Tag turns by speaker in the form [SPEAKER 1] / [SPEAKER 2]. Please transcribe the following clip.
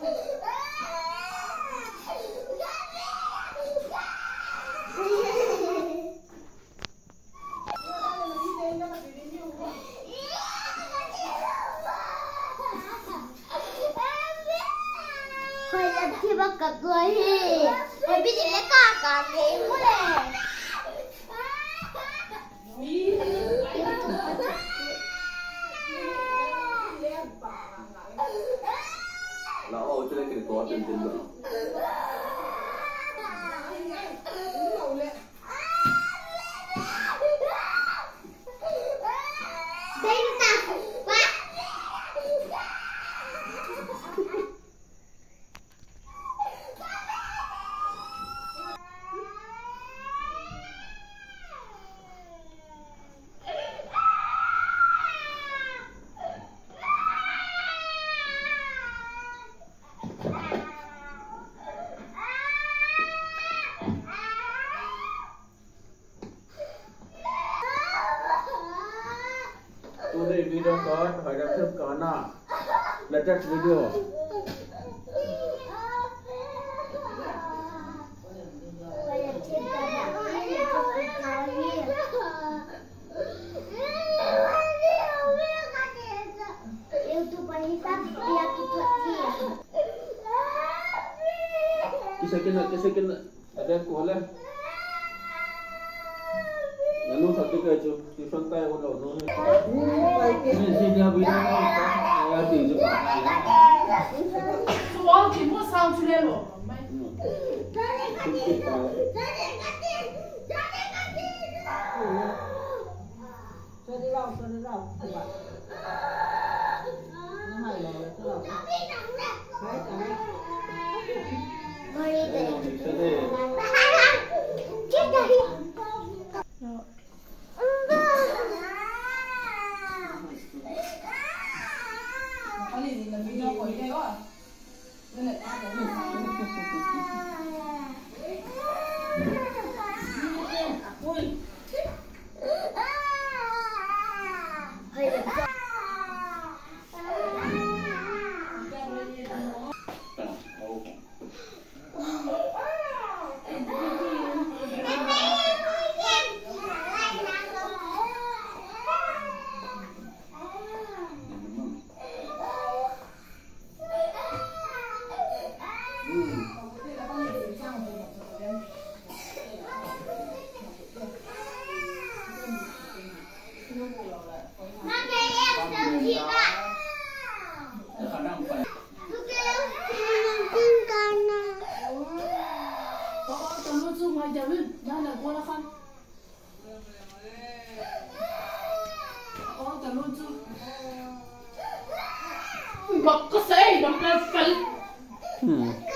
[SPEAKER 1] Hồi lần khi bắt gặp người thì hồi biết gì lấy cả game quá nè.
[SPEAKER 2] Là ô cho nên cái có tiền tiền được. Today video call hỏi đáp thêm có nè. Latest video. Kisah kena ada kuala. Lalu satu kerja di pantai orang orang. Ini sini abis ni saya di juga.
[SPEAKER 3] Semua semua sang出来了。Bak ko sa eh, bak na